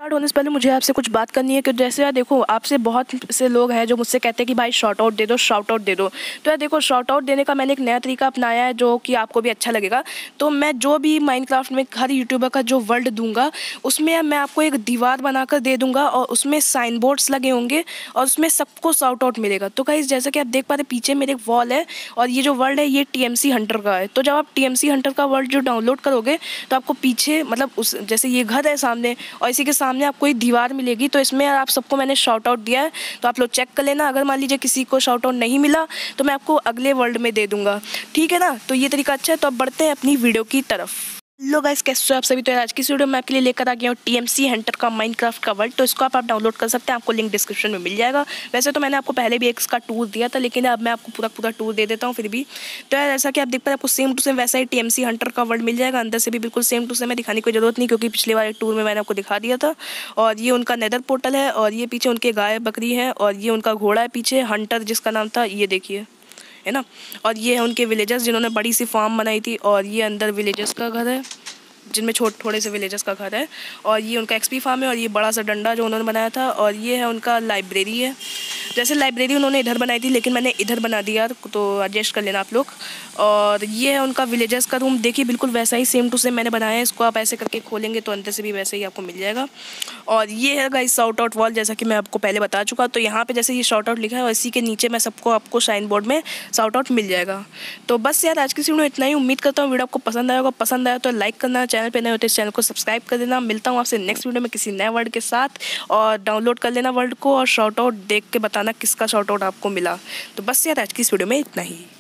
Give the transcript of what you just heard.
Start होने से पहले मुझे आपसे कुछ बात करनी है कि जैसे यार देखो, आपसे बहुत से लोग हैं जो मुझसे कहते हैं कि भाई शॉर्ट आउट दे दो, शॉर्ट आउट दे दो। तो यार देखो, शॉर्ट आउट देने का मैंने एक नया तरीका अपनाया है जो कि आपको भी अच्छा लगेगा। तो मैं जो भी माइनक्राफ्ट में हर यूट्यूबर का जो वर्ल्ड दूंगा, उसमें मैं आपको एक दीवार बनाकर दे दूंगा और उसमें साइन बोर्ड्स लगे होंगे और उसमें सबको शॉर्ट आउट मिलेगा। तो गाइस, जैसा कि आप देख पा रहे पीछे मेरे एक वॉल है और ये जो वर्ल्ड है ये TMC हंटर का है। तो जब आप TMC हंटर का वर्ल्ड जो डाउनलोड करोगे तो आपको पीछे मतलब उस जैसे ये घर है सामने और इसी के सामने आपको एक दीवार मिलेगी। तो इसमें आप सबको मैंने शॉर्ट आउट दिया है, तो आप लोग चेक कर लेना। अगर मान लीजिए किसी को शॉर्ट आउट नहीं मिला तो मैं आपको अगले वर्ल्ड में दे दूंगा, ठीक है ना। तो ये तरीका अच्छा है। तो अब बढ़ते हैं अपनी वीडियो की तरफ। लो गाइस, कैसे हो आप सभी। तो आज की वीडियो में आपके लिए लेकर आ गया हूँ TMC हंटर का माइनक्राफ्ट का वर्ल्ड। तो इसको आप डाउनलोड कर सकते हैं, आपको लिंक डिस्क्रिप्शन में मिल जाएगा। वैसे तो मैंने आपको पहले भी एक इसका टूर दिया था, लेकिन अब मैं आपको पूरा टूर दे देता हूँ फिर भी। तो यार जैसा कि आप देख पाए आपको सेम टू सेम वैसा ही TMC हंटर का वर्ल्ड मिल जाएगा। अंदर से भी बिल्कुल सेम टू सेम है, दिखाने की जरूरत नहीं क्योंकि पिछले वाले टूर में मैंने आपको दिखा दिया था। और ये उनका नेदर पोर्टल है और ये पीछे उनके गाय बकरी है और ये उनका घोड़ा है पीछे हंटर जिसका नाम था, ये देखिए, है ना। और ये है उनके विलेजर्स जिन्होंने बड़ी सी फार्म बनाई थी और ये अंदर विलेजर्स का घर है जिनमें थोड़े से विलेजर्स का घर है। और ये उनका XP फार्म है और ये बड़ा सा डंडा जो उन्होंने बनाया था। और ये है उनका लाइब्रेरी है। जैसे लाइब्रेरी उन्होंने इधर बनाई थी लेकिन मैंने इधर बना दिया, तो एडजस्ट कर लेना आप लोग। और ये है उनका विलेजर्स का रूम, देखिए बिल्कुल वैसा ही सेम टू सेम मैंने बनाया है। इसको आप ऐसे करके खोलेंगे तो अंदर से भी वैसे ही आपको मिल जाएगा। और ये है गाइस शॉर्ट आउट वॉल, जैसा कि मैं आपको पहले बता चुका। तो यहाँ पे जैसे ये शॉर्ट आउट लिखा है और इसी के नीचे मैं सबको आपको साइन बोर्ड में शॉर्ट आउट मिल जाएगा। तो बस यार आज की वीडियो में इतना ही। उम्मीद करता हूँ वीडियो आपको पसंद आएगा। पसंद आया तो लाइक करना, चैनल पे नए होते इस चैनल को सब्सक्राइब कर देना। मिलता हूँ आपसे नेक्स्ट वीडियो में किसी नए वर्ड के साथ। और डाउनलोड कर लेना वर्ड को और शॉर्ट आउट देख के बताना किसका शॉर्ट आउट आपको मिला। तो बस यार आज की इस वीडियो में इतना ही।